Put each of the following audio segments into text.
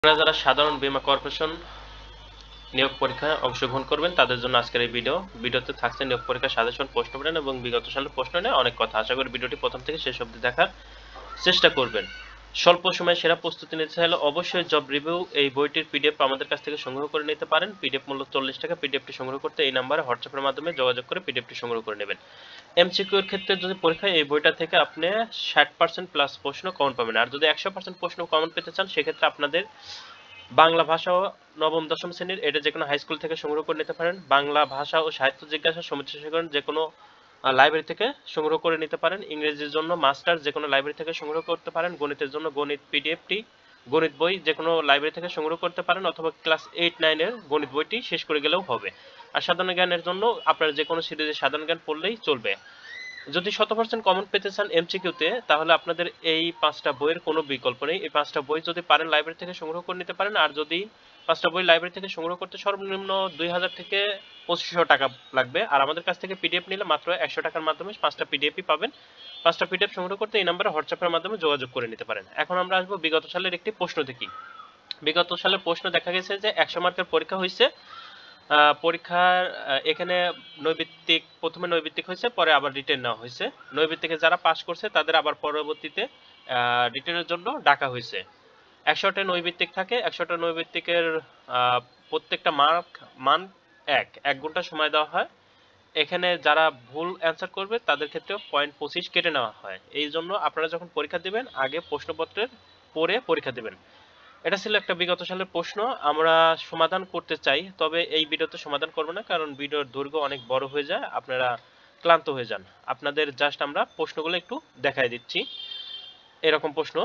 আপনারা যারা সাধারণ বীমা কর্পোরেশন নিয়োগ পরীক্ষায় অংশগ্রহণ করবেন তাদের জন্য আজকের এই ভিডিওতে থাকছে নিয়োগ পরীক্ষার সাজেশন, প্রশ্ন প্যাটার্ন এবং বিগত সালের প্রশ্ন নিয়ে অনেক কথা। আশা করি ভিডিওটি প্রথম থেকে শেষ অবধি দেখার চেষ্টা করবেন। স্বল্প সময়ে সেরা প্রস্তুতি নিতে চাইলে অবশ্যই জব রিভিউ এই বইটির পিডিএফ আমাদের কাছ থেকে সংগ্রহ করে নিতে পারেন। পিডিএফ মূল্য 40 টাকা। পিডিএফটি সংগ্রহ করতে এই নম্বরে হোয়াটসঅ্যাপের মাধ্যমে যোগাযোগ করে পিডিএফটি সংগ্রহ করে নেবেন। এমসিকিউ এর ক্ষেত্রে যদি পরীক্ষায় এই বইটা থেকে আপনি 60% প্লাস প্রশ্ন কমন পাবেন, আর যদি 100% প্রশ্ন কমন পেতে চান সেক্ষেত্রে আপনাদের বাংলা ভাষা ও নবম দশম শ্রেণীর এটা যে কোনো হাই স্কুল থেকে সংগ্রহ করে নিতে পারেন। বাংলা ভাষা ও সাহিত্য জিজ্ঞাসা সমিতি সেকরণ যে কোনো লাইব্রেরি থেকে সংগ্রহ করে নিতে পারেন। ইংরেজির জন্য মাস্টার যে কোনো লাইব্রেরি থেকে সংগ্রহ করতে পারেন। গণিতের জন্য গণিত পিডিএফটি গণিত বই যে কোনো লাইব্রেরি থেকে সংগ্রহ করতে পারেন, অথবা ক্লাস 8-9 এর গণিত বইটি শেষ করে গেলেও হবে। আর সাধারণ জ্ঞানের জন্য আপনারা যে কোনো সিরিজের সাধারণ জ্ঞান পড়লেই চলবে। যদি 100% কমন পেতে চান এমসিকিউতে, তাহলে আপনাদের এই 5টা বইয়ের কোনো বিকল্প নেই। এই 5টা বই যদি পারেন লাইব্রেরি থেকে সংগ্রহ করে নিতে পারেন, আর যদি 5টা বই লাইব্রেরি থেকে সংগ্রহ করতে সর্বনিম্ন 2000 থেকে 2500 টাকা লাগবে, আর আমাদের কাছ থেকে পিডিএফ নিলে মাত্র 100 টাকার মাধ্যমে 5টা পিডিএফই পাবেন। 5টা পিডিএফ সংগ্রহ করতে এই নম্বরে হোয়াটসঅ্যাপের মাধ্যমে যোগাযোগ করে নিতে পারেন। এখন আমরা আসবো বিগত সালের একটি প্রশ্ন দেখি। বিগত সালের প্রশ্ন দেখা গেছে যে 100 মার্কের পরীক্ষা হয়েছে। পরীক্ষার এখানে নৈবিত্তিক, প্রথমে নৈবিত্তিক হয়েছে, পরে আবার রিটেন নেওয়া হয়েছে। নৈবিত্তিকে যারা পাস করছে তাদের আবার পরবর্তীতে রিটেনের জন্য ডাকা হয়েছে। 100টা নৈবিত্তিক থাকে। 100টা নৈবিত্তিকের প্রত্যেকটা মান 1 ঘন্টা সময় দেওয়া হয়। এখানে যারা ভুল অ্যান্সার করবে তাদের ক্ষেত্রেও 0.25 কেটে নেওয়া হয়। এই জন্য আপনারা যখন পরীক্ষা দিবেন আগে প্রশ্নপত্রের পড়ে পরীক্ষা দিবেন। এটা ছিল একটা বিগত সালের প্রশ্ন। আমরা সমাধান করতে চাই, তবে এই ভিডিওতে সমাধান করব না, কারণ ভিডিওর দৈর্ঘ্য অনেক বড় হয়ে যায়, আপনারা ক্লান্ত হয়ে যান। আপনাদের জাস্ট আমরা প্রশ্নগুলো একটু দেখাই দিচ্ছি। এরকম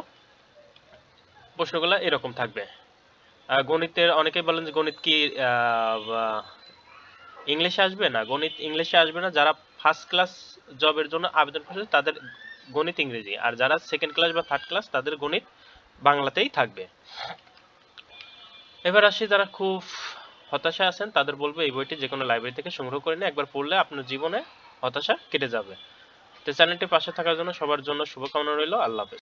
প্রশ্নগুলো এরকম থাকবে। গণিতের অনেকেই বলেন যে গণিত কি ইংলিশে আসবে না। গণিত ইংলিশে আসবে না। যারা ফার্স্ট ক্লাস জবের জন্য আবেদন করছে তাদের গণিত ইংরেজি, আর যারা সেকেন্ড ক্লাস বা থার্ড ক্লাস তাদের গণিত বাংলাতেই থাকবে। এবার আসি যারা খুব হতাশা আছেন তাদের বলবো এই বইটি যে কোনো লাইব্রেরি থেকে সংগ্রহ করে নিয়ে একবার পড়লে আপনার জীবনে হতাশা কেটে যাবে। তো চ্যানেলটির পাশে থাকার জন্য সবার জন্য শুভকামনা রইল। আল্লাহ হাফেজ।